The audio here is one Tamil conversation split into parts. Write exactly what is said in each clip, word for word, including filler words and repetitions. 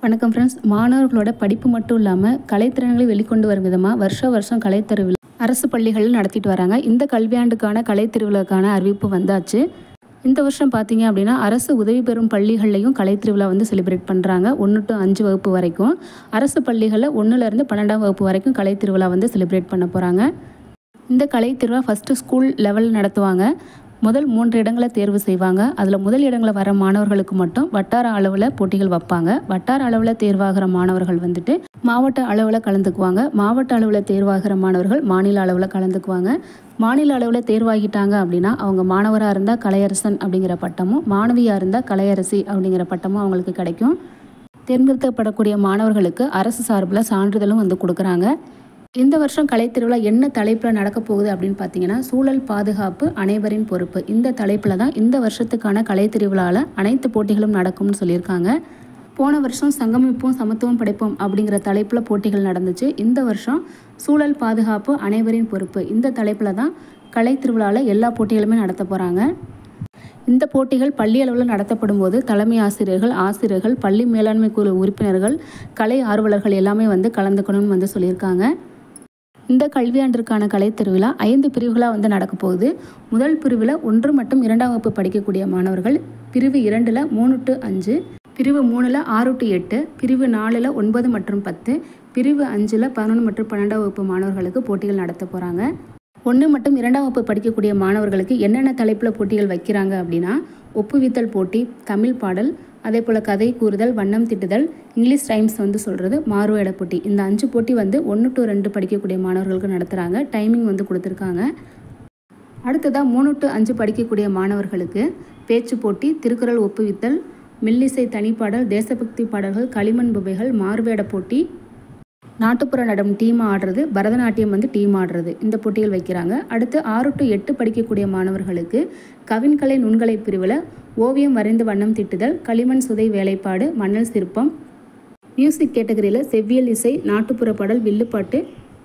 வணக்கம் ஃப்ரெண்ட்ஸ். மாணவர்களோட படிப்பு மட்டும் இல்லாமல் கலைத்திறன்களை வெளிக்கொண்டு வரும் விதமாக வருஷ வருஷம் கலைத்திருவிழா அரசு பள்ளிகளில் நடத்திட்டு வராங்க. இந்த கல்வியாண்டுக்கான கலைத்திருவிழாக்கான அறிவிப்பு வந்தாச்சு. இந்த வருஷம் பார்த்தீங்க அப்படின்னா அரசு உதவி பெறும் பள்ளிகள்லையும் கலைத்திருவிழா வந்து செலிப்ரேட் பண்ணுறாங்க. ஒன்று டு அஞ்சு வகுப்பு வரைக்கும் அரசு பள்ளிகளில் ஒன்றுலேருந்து பன்னெண்டாம் வகுப்பு வரைக்கும் கலைத்திருவிழா வந்து செலிப்ரேட் பண்ண போகிறாங்க. இந்த கலைத்திருவிழா ஃபஸ்ட்டு ஸ்கூல் லெவல் நடத்துவாங்க. முதல் மூன்று இடங்களை தேர்வு செய்வாங்க. அதில் முதல் இடங்களை வர மாணவர்களுக்கு மட்டும் வட்டார அளவில் போட்டிகள் வைப்பாங்க. வட்டார அளவில் தேர்வாகிற மாணவர்கள் வந்துட்டு மாவட்ட அளவில் கலந்துக்குவாங்க. மாவட்ட அளவில் தேர்வாகிற மாணவர்கள் மாநில அளவில் கலந்துக்குவாங்க. மாநில அளவில் தேர்வாகிட்டாங்க அப்படின்னா அவங்க மாணவராக இருந்தால் கலையரசன் அப்படிங்கிற பட்டமும், மாணவியாக இருந்தால் கலையரசி அப்படிங்கிற பட்டமும் அவங்களுக்கு கிடைக்கும். தேர்ந்தெடுக்கப்படக்கூடிய மாணவர்களுக்கு அரசு சார்பில் சான்றிதழும் வந்து கொடுக்குறாங்க. இந்த வருஷம் கலைத்திருவிழா என்ன தலைப்பில் நடக்க போகுது அப்படின்னு பார்த்தீங்கன்னா, சூழல் பாதுகாப்பு அனைவரின் பொறுப்பு. இந்த தலைப்பில் தான் இந்த வருஷத்துக்கான கலைத்திருவிழாவில் அனைத்து போட்டிகளும் நடக்கும்னு சொல்லியிருக்காங்க. போன வருஷம் சங்கமிப்போம் சமத்துவம் படைப்போம் அப்படிங்கிற தலைப்பில் போட்டிகள் நடந்துச்சு. இந்த வருஷம் சூழல் பாதுகாப்பு அனைவரின் பொறுப்பு இந்த தலைப்பில் தான் கலைத்திருவிழாவில் எல்லா போட்டிகளுமே நடத்த போகிறாங்க. இந்த போட்டிகள் பள்ளி அளவில் நடத்தப்படும் போது தலைமை ஆசிரியர்கள், ஆசிரியர்கள், பள்ளி மேலாண்மை குழு உறுப்பினர்கள், கலை ஆர்வலர்கள் எல்லாமே வந்து கலந்துக்கணும்னு வந்து சொல்லியிருக்காங்க. இந்த கல்வியாண்டிற்கான கலைத்திருவிழா ஐந்து பிரிவுகளாக வந்து நடக்க போகுது. முதல் பிரிவில் ஒன்று மற்றும் இரண்டாம் வகுப்பு படிக்கக்கூடிய மாணவர்கள், பிரிவு இரண்டில் மூணு டு அஞ்சு, பிரிவு மூணில் ஆறு டு எட்டு, பிரிவு நாலில் ஒன்பது மற்றும் பத்து, பிரிவு அஞ்சில் பதினொன்று மற்றும் பன்னெண்டாம் வகுப்பு மாணவர்களுக்கு போட்டிகள் நடத்த போகிறாங்க. ஒன்று மற்றும் இரண்டாம் வகுப்பு படிக்கக்கூடிய மாணவர்களுக்கு என்னென்ன தலைப்பில் போட்டிகள் வைக்கிறாங்க அப்படின்னா, ஒப்புவித்தல் போட்டி, தமிழ் பாடல், அதே போல் கதை கூறுதல், வண்ணம் திட்டுதல், இங்கிலீஷ் ரைம்ஸ் வந்து சொல்கிறது, மாறுவேட போட்டி. இந்த அஞ்சு போட்டி வந்து ஒன்று டு ரெண்டு படிக்கக்கூடிய மாணவர்களுக்கு நடத்துகிறாங்க. டைமிங் வந்து கொடுத்துருக்காங்க. அடுத்ததாக மூணு டு அஞ்சு படிக்கக்கூடிய மாணவர்களுக்கு பேச்சு போட்டி, திருக்குறள் ஒப்புவித்தல், மெல்லிசை தனிப்பாடல், தேசபக்தி பாடல்கள், களிமண் பொம்மைகள், மாறுவேட போட்டி, நாட்டுப்புற நடனம் டீம் ஆடுறது, பரதநாட்டியம் வந்து டீம் ஆடுறது, இந்த போட்டிகள் வைக்கிறாங்க. அடுத்து ஆறு டு எட்டு படிக்கக்கூடிய மாணவர்களுக்கு கவின்கலை நுண்கலை பிரிவில் ஓவியம் வரைந்து வண்ணம் திட்டுதல், களிமண் சுதை வேலைப்பாடு, மணல் சிற்பம், மியூசிக் கேட்டகரியில் செவ்வியல் இசை, நாட்டுப்புற பாடல், வில்லுப்பாட்டு,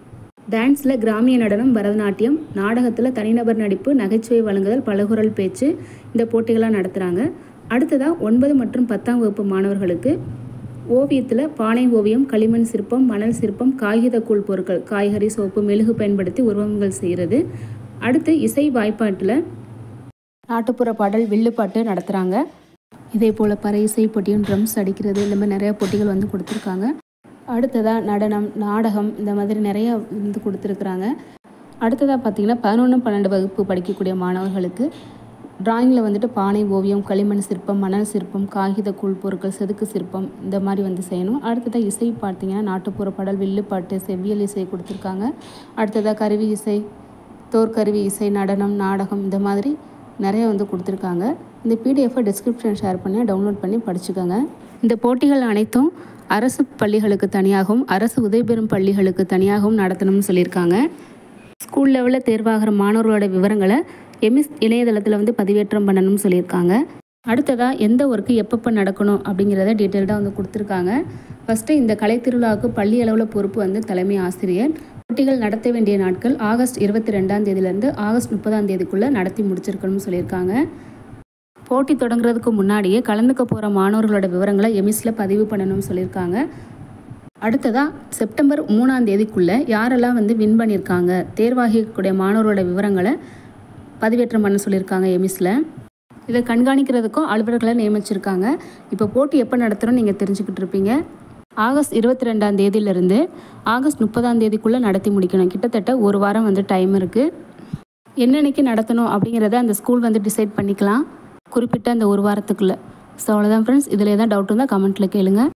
டான்ஸில் கிராமிய நடனம், பரதநாட்டியம், நாடகத்தில் தனிநபர் நடிப்பு, நகைச்சுவை வழங்குதல், பலகுரல் பேச்சு, இந்த போட்டிகளாக நடத்துகிறாங்க. அடுத்ததாக ஒன்பது மற்றும் பத்தாம் வகுப்பு மாணவர்களுக்கு ஓவியத்தில் பானை ஓவியம், களிமண் சிற்பம், மணல் சிற்பம், காகித கூழ் பொருட்கள், காய்கறி, சோப்பு, மெழுகு பயன்படுத்தி உருவங்கள் செய்கிறது. அடுத்து இசை வாய்ப்பாட்டில் நாட்டுப்புற பாடல், வில்லுப்பாட்டு நடத்துகிறாங்க. இதே போல் பறை இசை போட்டியும், ட்ரம்ஸ் அடிக்கிறது, இந்த மாதிரி நிறையா போட்டிகள் வந்து கொடுத்துருக்காங்க. அடுத்ததாக நடனம், நாடகம், இந்த மாதிரி நிறையா வந்து கொடுத்துருக்குறாங்க. அடுத்ததாக பார்த்திங்கன்னா பதினொன்று பன்னெண்டு வகுப்பு படிக்கக்கூடிய மாணவர்களுக்கு டிராயிங்கில் வந்துட்டு பானை ஓவியம், களிமண் சிற்பம், மணல் சிற்பம், காகித கூழ் பொருட்கள், செதுக்கு சிற்பம், இந்த மாதிரி வந்து செய்யணும். அடுத்ததாக இசை பார்த்திங்கன்னா நாட்டுப்புற பாடல், வில்லுப்பாட்டு, செவ்வியல் இசை கொடுத்துருக்காங்க. அடுத்ததாக கருவி இசை, தோற்கருவி இசை, நடனம், நாடகம், இந்த மாதிரி நிறைய வந்து கொடுத்துருக்காங்க. இந்த பிடிஎஃபை டிஸ்கிரிப்ஷன் ஷேர் பண்ணி டவுன்லோட் பண்ணி படிச்சுக்கோங்க. இந்த போட்டிகள் அனைத்தும் அரசு பள்ளிகளுக்கு தனியாகவும் அரசு உதவி பெறும் பள்ளிகளுக்கு தனியாகவும் நடத்தணும்னு சொல்லியிருக்காங்க. ஸ்கூல் லெவலில் தேர்வாகிற மாணவர்களோட விவரங்களை எமிஸ் இணையதளத்தில் வந்து பதிவேற்றம் பண்ணணும்னு சொல்லியிருக்காங்க. அடுத்ததாக எந்த ஒர்க்கு எப்பப்போ நடக்கணும் அப்படிங்கிறத டீட்டெயில்டாக வந்து கொடுத்துருக்காங்க. ஃபஸ்ட்டு இந்த கலைத்திருவிழாவுக்கு பள்ளி அளவில் பொறுப்பு வந்து தலைமை ஆசிரியர். போட்டிகள் நடத்த வேண்டிய நாட்கள் ஆகஸ்ட் இருபத்தி ரெண்டாம் தேதியிலேருந்து ஆகஸ்ட் முப்பதாம் தேதிக்குள்ளே நடத்தி முடிச்சிருக்கணும்னு சொல்லியிருக்காங்க. போட்டி தொடங்குறதுக்கு முன்னாடியே கலந்துக்க போகிற மாணவர்களோட விவரங்களை எமிஸில் பதிவு பண்ணணும்னு சொல்லியிருக்காங்க. அடுத்ததாக செப்டம்பர் மூணாம் தேதிக்குள்ளே யாரெல்லாம் வந்து வின் பண்ணியிருக்காங்க, தேர்வாகக்கூடிய மாணவர்களோட விவரங்களை பதிவேற்றம் பண்ண சொல்லியிருக்காங்க எமிஸில். இதை கண்காணிக்கிறதுக்கும் அலுவலர்களை நியமிச்சிருக்காங்க. இப்போ போட்டி எப்போ நடத்துகிறோன்னு நீங்கள் தெரிஞ்சுக்கிட்டு இருப்பீங்க. ஆகஸ்ட் இருபத்தி ரெண்டாம் தேதியிலிருந்து ஆகஸ்ட் முப்பதாம் தேதிக்குள்ளே நடத்தி முடிக்கணும். கிட்டத்தட்ட ஒரு வாரம் வந்து டைம் இருக்குது. என்னன்னைக்கு நடத்தணும் அப்படிங்கிறத அந்த ஸ்கூல் வந்து டிசைட் பண்ணிக்கலாம் குறிப்பிட்ட அந்த ஒரு வாரத்துக்குள்ளே. ஸோ அவ்வளோதான் ஃப்ரெண்ட்ஸ். இதில் எதாவது டவுட் இருந்தால் கமெண்ட்டில் கேளுங்க.